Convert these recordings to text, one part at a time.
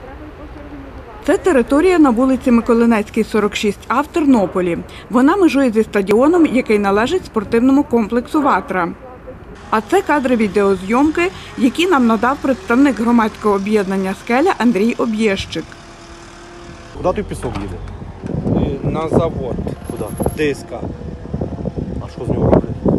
Це територія на вулиці Миколинецькій, 46А в Тернополі. Вона межує зі стадіоном, який належить спортивному комплексу «Ватра». А це кадри відеозйомки, які нам надав представник громадського об'єднання «Скеля» Андрій Об'єщик. Куди той пісок їде? На завод. Куди? ДСК. А що з нього роблять?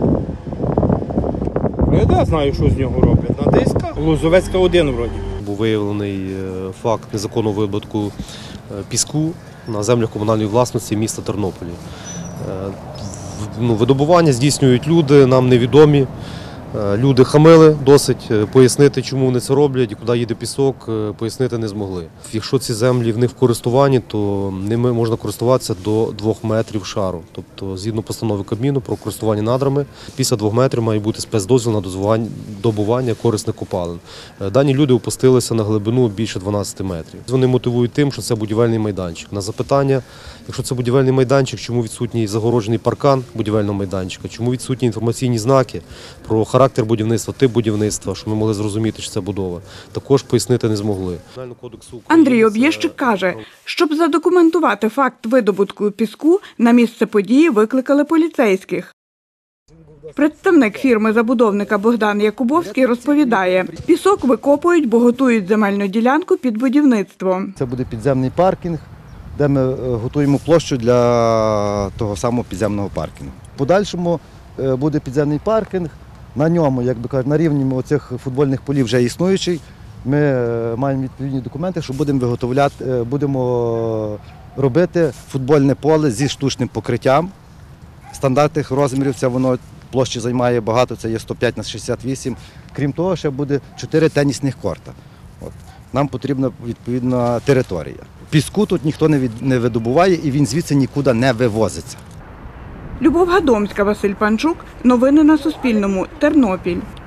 Я знаю, що з нього роблять. На ДСК? Лозовецька 1 вроді. Був виявлений факт незаконного видобутку піску на землях комунальної власності міста Тернополі. Видобування здійснюють люди, нам невідомі. Люди хамили досить, пояснити, чому вони це роблять і куди їде пісок, пояснити не змогли. Якщо ці землі в них в користуванні, то ними можна користуватися до 2 метрів шару. Тобто, згідно постанови Кабміну про користування надрами, після 2 метрів має бути спецдозвіл на добування корисних копалин. Дані люди опустилися на глибину більше 12 метрів. Вони мотивують тим, що це будівельний майданчик. На запитання, якщо це будівельний майданчик, чому відсутній загороджений паркан будівельного майданчика, чому відсутні інформаційні знаки про характер будівництва, тип будівництва, щоб ми могли зрозуміти, що це будова, також пояснити не змогли. Андрій Об'єщик каже, щоб задокументувати факт видобутку піску, на місце події викликали поліцейських. Представник фірми-забудовника Богдан Якубовський розповідає, пісок викопують, бо готують земельну ділянку під будівництво. Це буде підземний паркінг, де ми готуємо площу для того самого підземного паркінгу. В подальшому буде підземний паркінг, на ньому, як би кажуть, на рівні оцих футбольних полів вже існуючий. Ми маємо відповідні документи, що будемо робити футбольне поле зі штучним покриттям. Стандартних розмірів це воно площі займає багато, це є 105 на 68. Крім того, ще буде 4 тенісних корта. Нам потрібна відповідна територія. Піску тут ніхто не видобуває і він звідси нікуди не вивозиться. Любов Гадомська, Василь Панчук. Новини на Суспільному. Тернопіль.